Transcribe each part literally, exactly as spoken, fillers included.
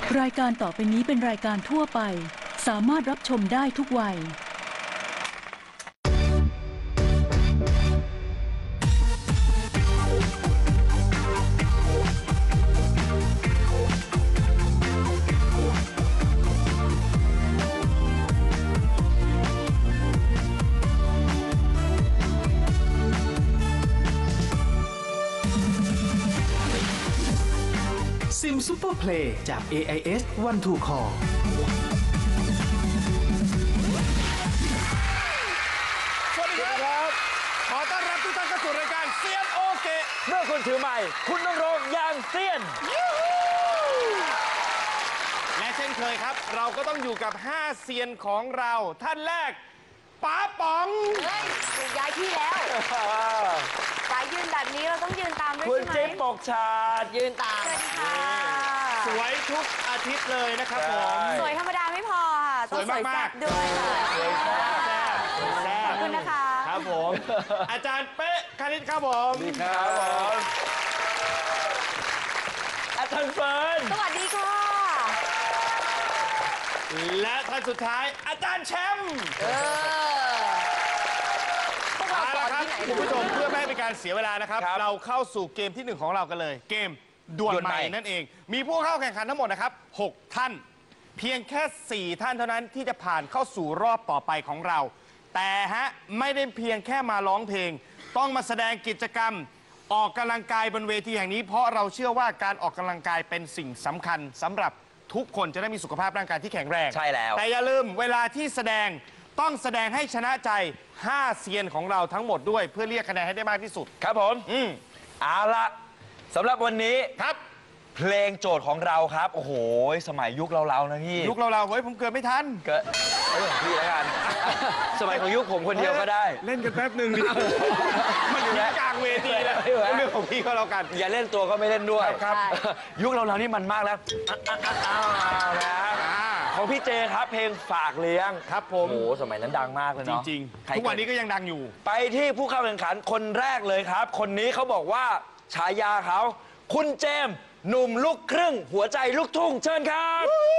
รายการต่อไปนี้เป็นรายการทั่วไปสามารถรับชมได้ทุกวัยซิมซุปเปอร์เพลย์จาก เอ ไอ เอส วัน ทู Call สวัสดีครับขอต้อนรับทุกท่านเข้าสู่รายการเซียนโอเกะเมื่อคุณถือไมค์คุณต้องร้องอย่างเซียนและเช่นเคยครับเราก็ต้องอยู่กับห้าเซียนของเราท่านแรกป๋าป๋องเฮ้ยถูกย้ายที่แล้วสายยืนแบบนี้เราต้องยืนตามด้วยคุณใช่ไหมจิ๊บปกชาดยืนตามสวัสดีค่ะสวยทุกอาทิตย์เลยนะครับผมสวยธรรมดาไม่พอค่ะต้องสวยแซ่บด้วยค่ะสวยแซ่บแซ่บแซ่บขอบคุณนะคะครับผม อาจารย์เป๊ะคณิตครับผมสวัสดีครับผมอาจารย์เฟิร์นสวัสดีค่ะและท่านสุดท้ายอาจารย์แชมป์เออพวกเราเอาสอละนครับที่ไหนคุณผู้ชมเพื่อไม่ให้เป็นการเสียเวลานะครับ เราเข้าสู่เกมที่หนึ่งของเรากันเลย เกมดวลใหม่นั่นเอง มีผู้เข้าแข่งขันทั้งหมดนะครับหกท่าน เพียงแค่สี่ท่านเท่านั้นที่จะผ่านเข้าสู่รอบต่อไปของเรา แต่ฮะไม่ได้เพียงแค่มาร้องเพลง ต้องมาแสดงกิจกรรม ออกกำลังกายบนเวทีแห่งนี้เพราะเราเชื่อว่าการออกกำลังกายเป็นสิ่งสำคัญสำหรับทุกคนจะได้มีสุขภาพร่างกายที่แข็งแรงใช่แล้วแต่อย่าลืมเวลาที่แสดงต้องแสดงให้ชนะใจห้าเซียนของเราทั้งหมดด้วยเพื่อเรียกคะแนนให้ได้มากที่สุดครับผมอืมเอาละสำหรับวันนี้ครับเพลงโจทย์ของเราครับ โอ้โห สมัยยุคเราๆนะพี่ยุคเราเราๆเฮ้ยผมเกิดไม่ทันเกิดเรื่องของพี่แล้วกัน สมัยของยุคผมคนเดียวก็ได้เล่นกันแป๊บหนึ่งดิมันอยู่ที่กลางเวทีแล้วเรื่องของพี่ก็แล้วกันอย่าเล่นตัวก็ไม่เล่นด้วยครับยุคเราๆนี่มันมากแล้วอ้าวนะอ่าของพี่เจครับเพลงฝากเลี้ยงครับผโอ้มโหสมัยนั้นดังมากเลยจเนาะริงใคๆ ทุกวันนี้ก็ยังดังอยู่ไปที่ผู้เข้าแข่งขันคนแรกเลยครับ คนนี้เขาบอกว่าฉายาเขาคุณเจมส์หนุ่มลูกครึ่ง หัวใจลูกทุ่งเชิญครับ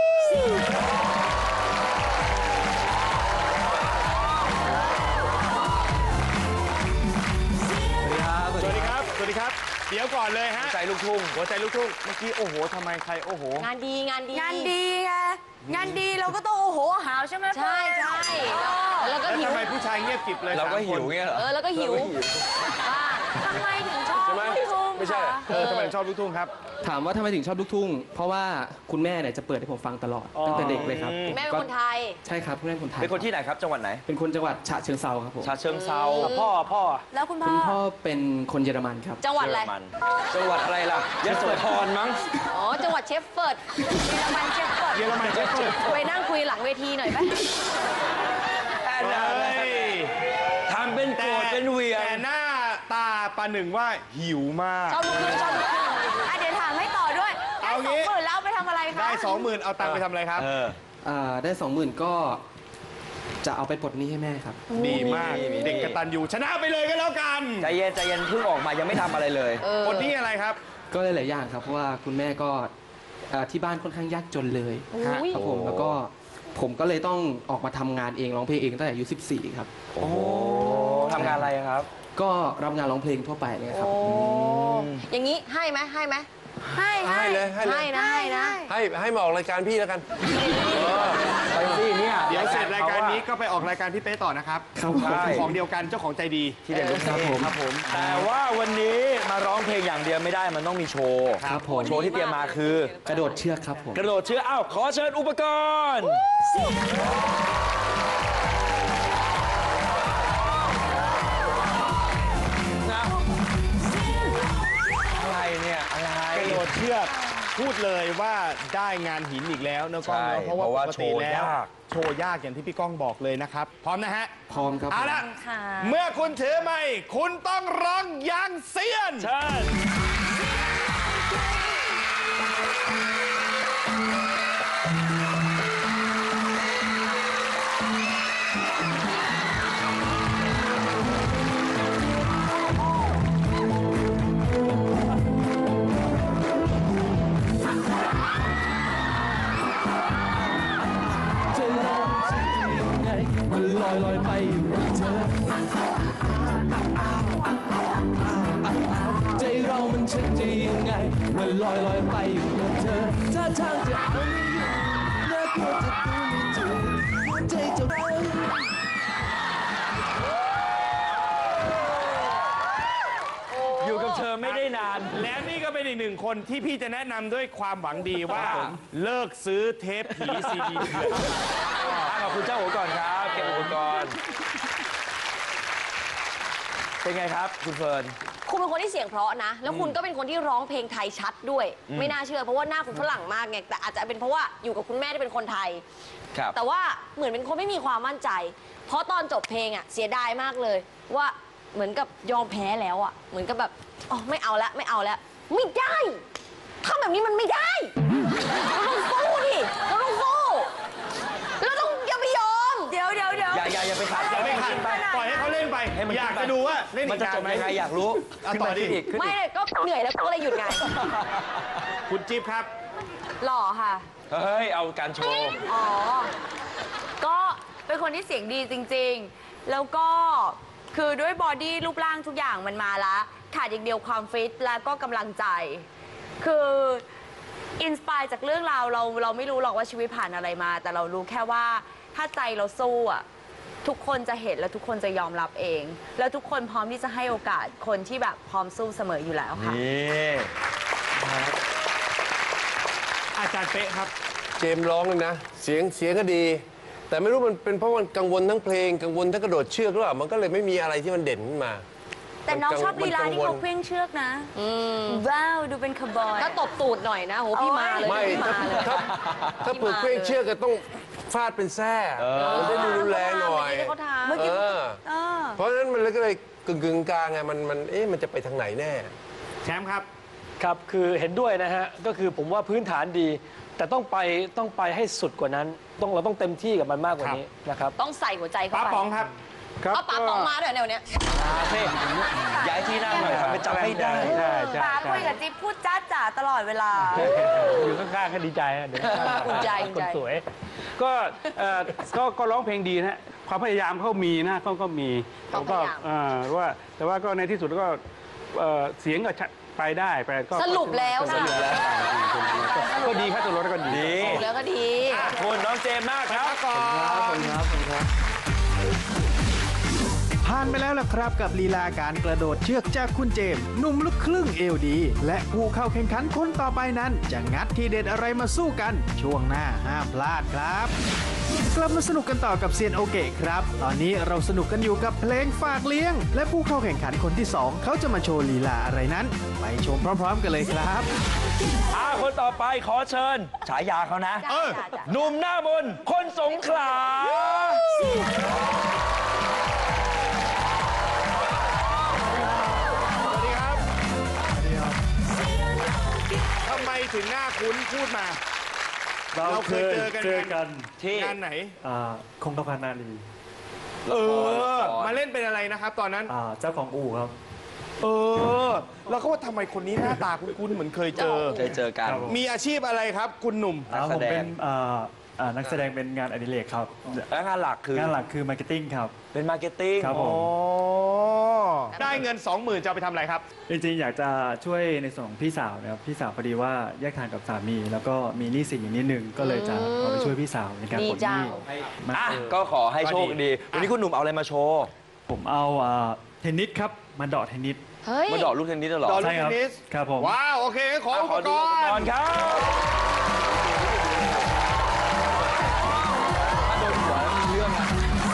สวัสดีครับ สวัสดีครับ เดี๋ยวก่อนเลยฮะหัวใจลูกทุ่งหัวใจลูกทุ่ง เมื่อกี้โอ้โหทำไมใครโอ้โหงานดีงานดีงานดีไงงานดีเราก็ต้องโอ้โหหาวใช่ไหมใช่ใช่แล้วก็แล้วหิวทำไมผู้ชายเงียบกริบเลยเราก็สมหิวคนเงี้ยเหรอเออแล้วก็หิวว่าทำไมถึงชอบใช่ไหมลูกทุ่งไม่ใช่เหรอคะเออทำไมถึงชอบลูกทุ่งครับถามว่าทำไมถึงชอบลูกทุ่ง เพราะว่าคุณแม่เนี่ยจะเปิดให้ผมฟังตลอด ตั้งแต่เด็กเลยครับแม่เป็นคนไทยใช่ครับคุณแม่เป็นคนไทยเป็นคนที่ไหนครับจังหวัดไหนเป็นคนจังหวัดฉะเชิงเซาครับผมชาเชิงเซาพ่อพ่อแล้วคุณพ่คุอณพ่อเป็นคนเยอรมันครับจังหวัดอะไรเยอรมันจังหวัดอะไรล่ะยโสธรมั้งอ๋อจังหวัดเชฟเฟิร์ดเยอรมันเชฟเฟิร์ดเยอรมันเชฟเฟิร์ดไปนั่งคุยหลังเวทีหน่อยไหมแอนนาเฮ้ยทำเป็นโกรธเป็นเหวียงแต่หน้าตาประหนึ่งว่าหิวมากชอบลูกครึ่งชอบลูกครึ่งอ่ะเดี๋ยวถามให้ต่อด้วยได้เอาสงี้องหมื่นแล้วเอาไปทำอะไรคะได้สองหมื่นเอาตังค์ไปทำอะไรครับเอออ่าได้สองหมื่นก็จะเอาไปปลดหนี้ให้แม่ครับดีมากมีมีเด็กกตัญญูชนะไปเลยก็แล้วกันใจเย็นใจเย็นเพิ่งออกมายังไม่ทำอะไรเลยเออคนนี้อะไรครับก็หลายๆอย่างครับ เพราะว่าคุณแม่ก็อ่าที่บ้านค่อนข้างยากจนเลยอุ้ยครับผม แล้วก็ผมก็เลยต้องออกมาทำงานเองร้องเพลงเองตั้งแต่อายุสิบสี่ครับโอ้โหทำงานอะไรครับก็รับงานร้องเพลงทั่วไปเลยครับโอ้อย่างนี้ให้ไหมให้ไหมให้ให้เลยให้เลยให้นะให้นะให้ให้มาออกรายการพี่แล้วกันไปสิเนี่ยเดี๋ยวเสร็จรายการนี้ก็ไปออกรายการพี่เป๊ะต่อนะครับครับผมเป็นของเดียวกันเจ้าของใจดีที่เด่นลูกครับผมครับผมแต่ว่าวันนี้มาร้องเพลงอย่างเดียวไม่ได้มันต้องมีโชว์ครับผมโชว์ที่เตรียมมาคือกระโดดเชือกครับผมกระโดดเชือกอ้าวขอเชิญอุปกรณ์นะอะไรเนี่ยอะไรกระโดดเชือกพูดเลยว่าได้งานหินอีกแล้วนะกล้องใช่เนอะเพราะว่าเพราะปว่ากติแล้วโชว์ยากโชว์ยากอย่างที่พี่ก้องบอกเลยนะครับ พร้อมนะฮะพร้อมครับเอาละค่ะเมื่อคุณถือไมค์คุณต้องร้องอย่างเซียนเชิญเอยลอยไปอยู่กับเธอใจเรามันชักจะยังไงมันลอยลอยไปอยู่กับเธอถ้าทางจะเอาไม่อยู่น่ากลัวจะดูไม่ถูกหัวใจจะร้องอยู่กับเธอไม่ได้นานและนี่ก็เป็นอีกหนึ่งคนที่พี่จะแนะนำด้วยความหวังดีว่าเลิกซื้อเทปผีซีดีเถื่อนขอบคุณเจ้าโอก่อนครับ เก็บอุปกรณ์เป็นไงครับ คุณเฟิร์นคุณเป็นคนที่เสียงเพราะนะ แล้วคุณก็เป็นคนที่ร้องเพลงไทยชัดด้วย ไม่น่าเชื่อเพราะว่าหน้าคุณฝรั่งมากไง แต่อาจจะเป็นเพราะว่าอยู่กับคุณแม่ที่เป็นคนไทยครับแต่ว่าเหมือนเป็นคนไม่มีความมั่นใจ เพราะตอนจบเพลงอ่ะเสียดายมากเลยว่าเหมือนกับยอมแพ้แล้วอ่ะ เหมือนกับแบบอ๋อไม่เอาละไม่เอาแล้วไม่ได้ทำแบบนี้มันไม่ได้เราต้องสู้ดิเราต้องสู้เราต้องอย่าไปยอมเดี๋ยวเดี๋ยวเดี๋ยวอย่าอย่าอย่าไปขัดอย่าไปไม่ขัขัดดไปปล่อยให้เขาเล่นไปให้มันอยากขึ้นไปจะดูว่าเล่นมันจะจบยังไงอยากรู้เอาต่อดิขึ้นอีกขึ้นไม่อีกเลยก็เหนื่อยแล้วก็เลยหยุดไงคุณจิ๊บครับหล่อค่ะเฮ้ย เอาการโชว์อ๋อก็เป็นคนที่เสียงดีจริงๆ แล้วก็คือด้วยบอดี้รูปร่างทุกอย่างมันมาละขาดอย่างเดียวความฟิตแล้วก็กำลังใจ คืออินสปายจากเรื่องราวเราเราไม่รู้หรอกว่าชีวิตผ่านอะไรมา แต่เรารู้แค่ว่าถ้าใจเราสู้อ่ะทุกคนจะเห็นและทุกคนจะยอมรับเอง แล้วทุกคนพร้อมที่จะให้โอกาสคนที่แบบพร้อมสู้เสมออยู่แล้วค่ะนี่อาจารย์เป๊ะครับเจมส์ร้องเลยนะ เสียงเสียงก็ดี แต่ไม่รู้มันเป็นเพราะมันกังวลทั้งเพลงกังวลทั้งกระโดดเชือกหรือเปล่ามันก็เลยไม่มีอะไรที่มันเด่นขึ้นมาแต่น้องชอบลีลาที่เขามันกังวลเคว้งเชือกนะว้าวดูเป็นคาวบอยถ้าตบตูดหน่อยนะโหพี่มาเลยไม่พี่ถ้ามาเลยถ้าถ้าเปิดเครื่องเชือกก็ต้องฟาดเป็นแส้มันได้ดูรุนแรงหน่อยเมื่อกี้เขาทำเมื่อกี้เออเออเพราะฉะนั้นมันก็เลยกึ่งกึ่งๆกลางไงมันมันเอ๊ะมันจะไปทางไหนแน่แชมป์ครับครับ คือเห็นด้วยนะฮะ ก็คือผมว่าพื้นฐานดี แต่ต้องไปต้องไปให้สุดกว่านั้น ต้องเราต้องเต็มที่กับมันมากกว่านี้นะครับต้องใส่หัวใจเข้าป้าไปป๋องครับเอาป๋าป๋องมาด้วยเนี่ยวันเนี้ยอาเซ่ย้ายที่นั่งหน่อยครับไปจับให้ได้ใช่ใช่ป๋าคุยกับจิ๊บพูดจ้าจ๋าตลอดเวลาอยู่ข้างๆก็ดีใจนะเดี๋ยวอุ่นใจคนสวย ก็เอ่อก็ก็ร้องเพลงดีนะฮะความพยายามเขามีนะเขาก็มีแต่ก็เอ่อว่าแต่ว่าก็ในที่สุดก็เอ่อเสียงก็ไปได้ไปก็สรุปแล้วสรุปแล้วก็ดีครับตัวรถก็ดีดีถูกแล้วก็ดีขอบคุณน้องเจมส์มากครับผ่านไปแล้วล่ะครับกับลีลาการกระโดดเชือกจากคุณเจมส์หนุ่มลูกครึ่งเอวดี และผู้เข้าแข่งขันคนต่อไปนั้น จะงัดทีเด็ดอะไรมาสู้กัน ช่วงหน้าห้ามพลาดครับ กลับมาสนุกกันต่อกับเซียนโอเกะครับ ตอนนี้เราสนุกกันอยู่กับเพลงฝากเลี้ยง และผู้เข้าแข่งขันคนที่สองเขาจะมาโชว์ลีลาอะไรนั้น ไปชมพร้อม ๆ กันเลยครับอ่าคนต่อไปขอเชิญ ฉายาเขานะเออหนุ่มหน้ามนต์คนสงขลาสวัสดีครับทำไมถึงหน้าคุ้นพูดมา เราเคยเจอกันเจอกันที่งานไหนอ่าคงกระพันนาลีเออ มาเล่นเป็นอะไรนะครับ ตอนนั้นอ่าเจ้าของอู่ครับเออ แล้วก็ว่าทำไมคนนี้หน้าตาคุ้นๆเหมือนเคยเจอเคยเจอกันครับผมมีอาชีพอะไรครับ คุณหนุ่มนักแสดงนักแสดงเป็นงานอดิเรกครับแล้วงานหลักคืองานหลักคือมาร์เก็ตติ้งครับเป็นมาร์เก็ตติ้งครับผมอ๋อ ได้เงิน สองหมื่น จะเอาไปทำอะไรครับจริงๆ อยากจะช่วยในส่วนของพี่สาวนะครับ พี่สาวพอดีว่าแยกทางกับสามี แล้วก็มีหนี้สินอยู่นิดนึง ก็เลยจะขอไปช่วยพี่สาวในการดีปลดหจังนี้มาอ่ะเออก็ขอให้โชคดี วันนี้คุณหนุ่มเอาอะไรมาโชว์ผมเอาอ่าเทนนิสครับ มาเดาะเทนนิสเฮ้ยมาเดอกลูกเทนนิสเหรอดอกลูใช่กคเทรับนนิสครับผมว้าว โอเค ขออ่ะอุขปอก ดูอุปกรรณ์ณ์ครับถ้าโดนหัวแล้วมีเรื่องอะ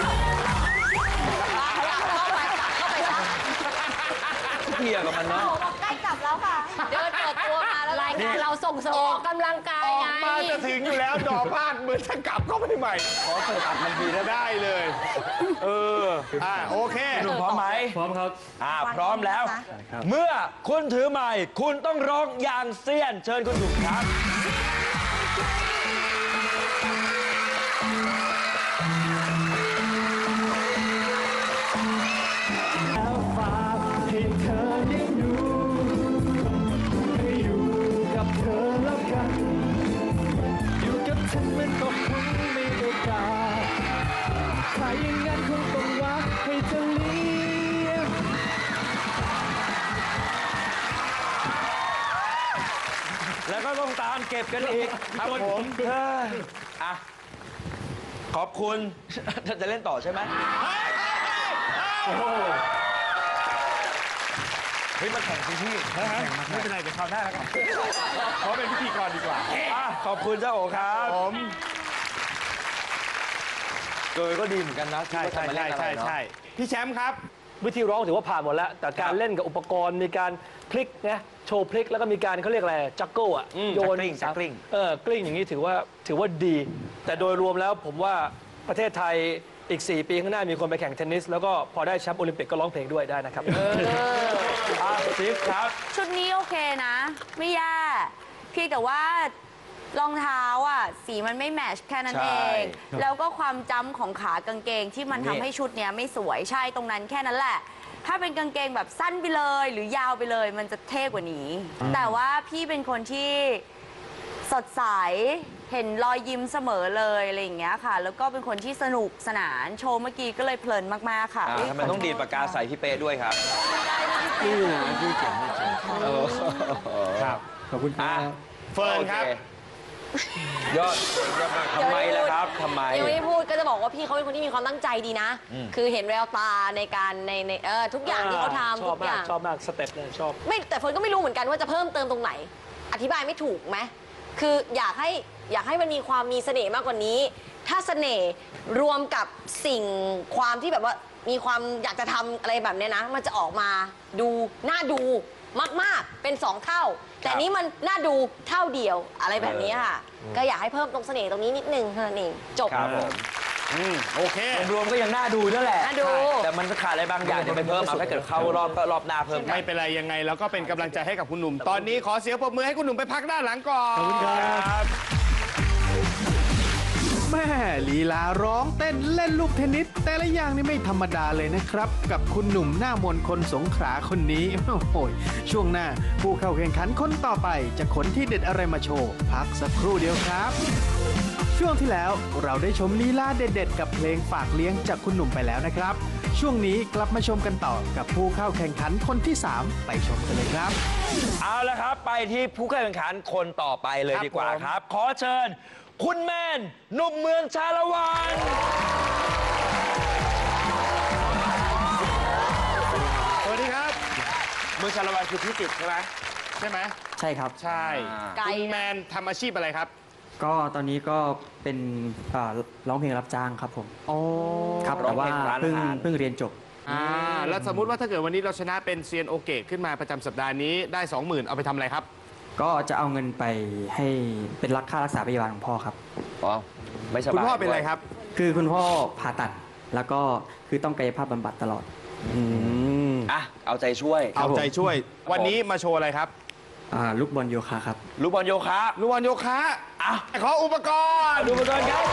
เคลียร์กับมันนะใกล้กลับแล้วค่ะเดินเปิดตัวมาแล้วรายการเราส่งเสริมออกกำลังกายออไงกมาจะถึงอยู่แล้วดอกพลาดเหมือนจะกลับเข้าไปใหม่ ขอเปิดอัดมันทีนะได้เลย เออ อ่าโอเคหนุ่มพร้อมไหมพร้อมครับอ่าพร้อมแล้วครับเมื่อคุณถือไมค์คุณต้องร้องอย่างเซียน เชิญคุณหนุ่มครับแล้วฝากให้เธอได้ดูให้อยู่กับเธอแล้วกัน อยู่กับฉันมันก็คงไม่โอกาสถ้าอย่างนั้นคงแล้วก็ต้องตามเก็บกันอีกครับผมเฮ้ยอ่ะขอบคุณ จะเล่นต่อใช่ไหมโอ้โหเฮ้ยมาแข่งสิพี่ไม่เป็นไรเดี๋ยวคราวหน้าแล้วกันขอเป็นพิธีกรดีกว่าอ่ะขอบคุณเจ้าโอครับผมโดยก็ดีเหมือนกันนะใช่ใช่ใช่ใช่ใช่พี่แชมป์ครับวิธีร้องถือว่าผ่านหมดแล้ว แต่การเล่นกับอุปกรณ์มีการพลิกนะโชว์พลิกแล้วก็มีการเขาเรียกอะไรจักเกิลอ่ะอืมโยน juggling juggling เออกลิ้งอย่างนี้ถือว่าถือว่าดี แต่โดยรวมแล้วผมว่าประเทศไทยอีก สี่ ปีข้างหน้ามีคนไปแข่งเทนนิส แล้วก็พอได้แชมป์โอลิมปิกก็ร้องเพลงด้วยได้นะครับอ่ะซิฟครับชุดนี้โอเคนะ ไม่แย่เพียงแต่ว่ารองเท้าอ่ะสีมันไม่แมทช์แค่นั้นใช่เอง แล้วก็ความจำของขากางเกงที่มันทำให้ชุดเนี้ยไม่สวยใช่ตรงนั้นแค่นั้นแหละ ถ้าเป็นกางเกงแบบสั้นไปเลยหรือยาวไปเลยมันจะเท่กว่านี้ แต่ว่าพี่เป็นคนที่สดใสเห็นรอยยิ้มเสมอเลยอะไรอย่างเงี้ยค่ะ แล้วก็เป็นคนที่สนุกสนานโชว์เมื่อกี้ก็เลยเพลินมากๆค่ะอ่ะทำไมต้องดีดปากกาใส่พี่เป้ด้วยครับนี่นะพี่เจ๋งมากเออครับขอบคุณคอ่ะรับเฟิร์นครับโอเยอดยอดมากทำไมล่ะครับทำไมยังไม่ได้พูดก็จะบอกว่าพี่เขาเป็นคนที่มีความตั้งใจดีนะ คือเห็นแววตาในการในในเออทุกอย่างที่เขาทำชอทุบกอมากย่างชอบมากสเต็ปเลยชอบไม่แต่เฟิร์นก็ไม่รู้เหมือนกันว่าจะเพิ่มเติมตรงไหน อธิบายไม่ถูกไหมคืออยากให้อยากให้มันมีความมีเสน่ห์มากกว่านี้ ถ้าเสน่ห์รวมกับสิ่งความที่แบบว่ามีความอยากจะทำอะไรแบบเนี้ยนะ มันจะออกมาดูน่าดูมากๆเป็นสองเท่า แต่นี้มันน่าดูเท่าเดียวอะไรแบบนี้ค่ะ ก็อยากให้เพิ่มตรงเสน่ห์ตรงนี้นิดนึงเท่านั้นเองจบครับผมอืมโอเครวมๆก็ยังน่าดูนั่นแหละน่าดูใช่แต่มันจะขาดอะไรบางอย่างเดี๋ยวไปเพิ่มเอาถ้าเกิดเข้ารอบก็รอบหน้าเพิ่มกันไม่เป็นไรยังไงแล้วก็เป็นกำลังใจให้กับคุณหนุ่ม ตอนนี้ขอเสียงปรบมือให้คุณหนุ่มไปพักด้านหลังก่อน ขอบคุณครับแม่ลีลาร้องเต้นเล่นลูกเทนนิสแต่ละอย่างนี่ไม่ธรรมดาเลยนะครับ กับคุณหนุ่มหน้ามนต์คนสงขลาคนนี้ โอ้โหช่วงหน้าผู้เข้าแข่งขันคนต่อไปจะขนที่เด็ดอะไรมาโชว์ พักสักครู่เดียวครับ ช่วงที่แล้วเราได้ชมลีลาเด็ดๆกับเพลงฝากเลี้ยงจากคุณหนุ่มไปแล้วนะครับ ช่วงนี้กลับมาชมกันต่อกับผู้เข้าแข่งขันคนที่สามไปชมกันเลยครับเอาละครับ ไปที่ผู้เข้าแข่งขันคนต่อไปเลยดีกว่าครับ ขอเชิญ คุณแมนหนุ่มเมืองชาละวันสวัสดีครับเมืองชาละวันคือพิจิตรใช่ไหมใช่ไหมใช่ครับใช่ไกลคุณแมนทำอาชีพอะไรครับก็ตอนนี้ก็เป็นอ่าร้องเพลงรับจ้างครับผมอ๋อครับร้อแต่งเพว่าลงร้านอาหารเพิ่งเพิ่งเรียนจบอ่าแล้วสมมุติว่าถ้าเกิดวันนี้เราชนะเป็นเซียนโอเกะขึ้นมาประจำสัปดาห์นี้ได้ สองหมื่น เอาไปทำอะไรครับก็จะเอาเงินไปให้เป็นรักค่ารักษาพยาบาลของพ่อครับอ๋อไม่สบายคุณพ่อเป็นอะไรครับคือคุณพ่อผ่าตัด แล้วก็คือต้องกายภาพบำบัดตลอดอ่ะเอาใจช่วยเอาใจช่วย วันนี้มาโชว์อะไรครับอ่าลูกบอลโยคะครับลูกบอลโยคะลูกบอลโยคะอ่ะขออุปกรณ์ดูไปก่อนครับ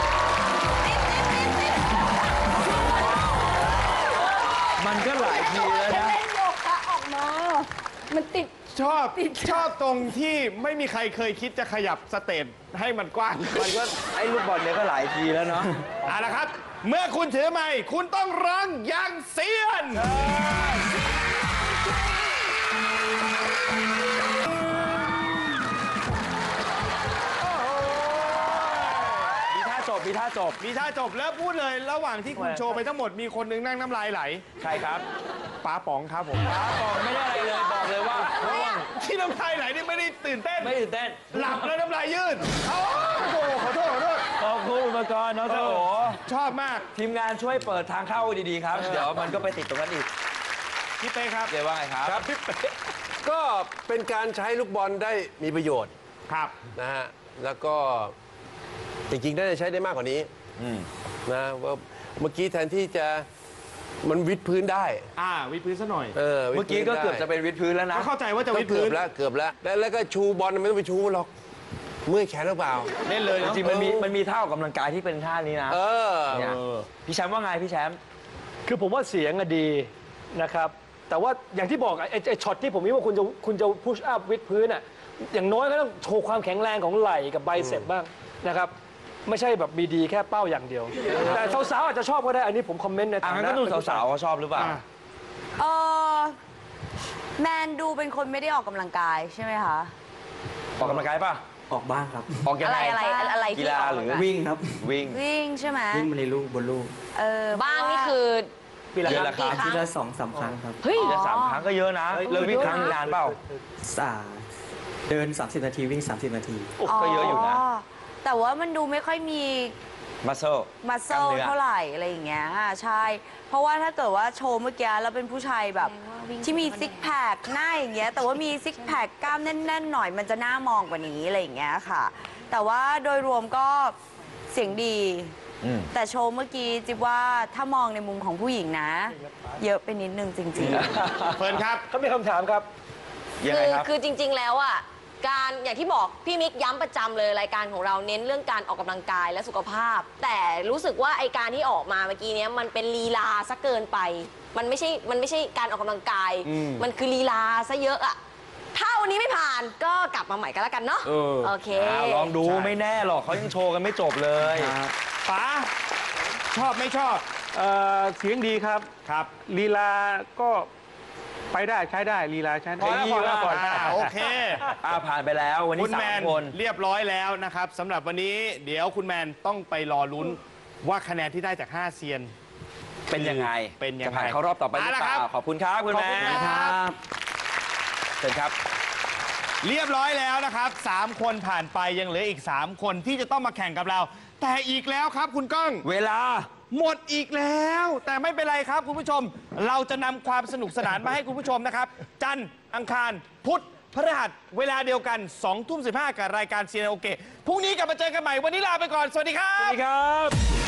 มันก็หลายทีแล้วนะเล่นโยคะออกมา มันติดชอบชอบตรงที่ไม่มีใครเคยคิดจะขยับสเตจให้มันกว้างมันก็ไอ้ลูกบอลเนี่ยก็หลายทีแล้วเนาะเอาละครับ เมื่อคุณถือไมค์คุณต้องร้องอย่างเซียนมีท่าจบ มีท่าจบมีท่าจบแล้วพูดเลยระหว่างที่คุณโชว์ไปทั้งหมดมีคนนึงนั่งน้ำลายไหลใครครับป๋าป๋องครับผมป้าบอกไม่ได้อะไรเลย บอกเลยว่าที่น้ำลายไหลนี่ไม่ได้ตื่นเต้นไม่ตื่นเต้นหลับแล้วน้ำลายยืดโอ้โหขอโทษขอโทษขอบคุณอุปกรณ์น้องเจ้าโอชอบมากทีมงานช่วยเปิดทางเข้าดีๆครับ เดี๋ยวมันก็ไปติดตรงนั้นอีกพี่เป้ครับเดี๋ยวว่าไงครับครับพี่เป๊ะก็เป็นการใช้ลูกบอลได้มีประโยชน์ครับนะฮะ แล้วก็จริงๆได้ใช้ได้มากกว่านี้นะว่าเมื่อกี้แทนที่จะมันวิดพื้นได้อ่าวิดพื้นซะหน่อยเออวิดเมื่อกี้พื้นก็ได้เกือบจะเป็นวิดพื้นแล้วนะก็เข้าใจว่าจะก็วิดเกืพื้อน บแล้วเกือบแล้วแล้วแล้วก็ชูบอลไม่ต้องไปชูหรอกเมื่อยแขนหรือเปล่าเล่นเลยจเนาะริงๆมันมีมันมีท่าออกกำลังกายที่เป็นท่านี้นะเออเนี่ยพี่แชมป์ว่าไงพี่แชมป์คือผมว่าเสียงอะดีนะครับ แต่ว่าอย่างที่บอกไอ้ไอ้ช็อตที่ผมคิดว่าคุณจะคุณจะพุชอัพวิดพื้นอ่ะอย่างน้อยก็ต้องโชว์ความแข็งแรงของไหล่กับไบเซปบ้างนะครับไม่ใช่แบบมีดีแค่เป้าอย่างเดียว แต่สาวๆอาจจะชอบก็ได้อันนี้ผมคอมเมนต์ในอ่ะฐางั้นนะก็ดูสาวๆเขาชอบหรือเปล่าอ่ะเออแมนดูเป็นคนไม่ได้ออกกำลังกายใช่ไหมคะออกกำลังกายป่ะออกบ้างครับออกยังอะไรไงอะไรอะไรกีที่ฬาออกหรือวิ่งครับวิ่งวิ่งใช่ไหมวิ่งในลูกบนลูกเออบ้างนี่คือปีละเดืคอนรั้ละงครั้งกี่ครั้ทีงละสองสามครั้งครับเฮ้ยเดือนสามครั้งก็เยอะนะเลิกวิ่งครั้งนานเปล่าสาเดิน สามสิบ นาทีวิ่ง สามสิบ นาทีก็เยอะอยู่นะแต่ว่ามันดูไม่ค่อยมีมัสเซลมัสเซลเท่าไหร่อะไรอย่างเงี้ยใช่ เพราะว่าถ้าเกิดว่าโชว์เมื่อกี้เราเป็นผู้ชายแบบ ที่มีซิกแพคหน้าอย่างเงี้ยแต่ว่ามีซิกแพคกล้ามแน่นๆหน่อยมันจะน่ามองกว่านี้อะไรอย่างเงี้ยค่ะ แต่ว่าโดยรวมก็เสียงดีอืมแต่โชว์เมื่อกี้จิ๊บว่าถ้ามองในมุมของผู้หญิงนะ เยอะไปนิดนึงจริงเฟิร์นครับเขามีคำถามครับยังคืไงอครับคือจริง ๆ แล้วอ่ะการอย่างที่บอกพี่มิกย้ำประจำเลยรายการของเราเน้นเรื่องการออกกำลังกายและสุขภาพ แต่รู้สึกว่าไอการที่ออกมาเมื่อกี้เนี้ยมันเป็นลีลาซะเกินไป มันไม่ใช่มันไม่ใช่การออกกำลังกายอืมมันคือลีลาซะเยอะอ่ะถ้าวันนี้ไม่ผ่านก็กลับมาใหม่กันแล้วกันเนาะเออโอเคอ่าลองดูใช่ไม่แน่หรอกเขายังโชว์กันไม่จบเลยป๋าชอบไม่ชอบเอ่อเสียงดีครับครับลีลาก็ไปได้ใช้ได้ลีลาใช้ได้พอแล้วพอแล้วก่อนอ่าโอเคอ่าผ่านไปแล้ววันนี้คุณสาแมมนคนเรียบร้อยแล้วนะครับสำหรับวันนี้เดี๋ยวคุณแมนต้องไปรอลุ้นว่าคะแนนที่ได้จากห้าเซียนเป็นยังไงเป็นยังไงจะผ่านเข้ารอบต่อไปหรือเอาละเปครัล่าบขอบคุณครับคุณขอบแม่คุณครับเชิญครับเรียบร้อยแล้วนะครับสามคนผ่านไปยังเหลืออีกสามคนที่จะต้องมาแข่งกับเรา แต่อีกแล้วครับคุณก้องเวลาหมดอีกแล้ว แต่ไม่เป็นไรครับคุณผู้ชม เราจะนำความสนุกสนานมาให้คุณผู้ชมนะครับ จันทร์อังคารพุธพฤหัสเวลาเดียวกันสองทุ่มสิบห้ากับรายการซีเนโอเกะพรุ่งนี้กลับมาเจอกันใหม่วันนี้ลาไปก่อนสวัสดีครับสวัสดีครับ